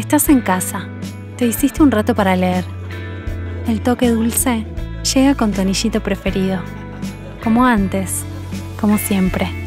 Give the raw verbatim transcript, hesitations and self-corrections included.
Estás en casa, te hiciste un rato para leer. El toque dulce llega con tu anillito preferido, como antes, como siempre.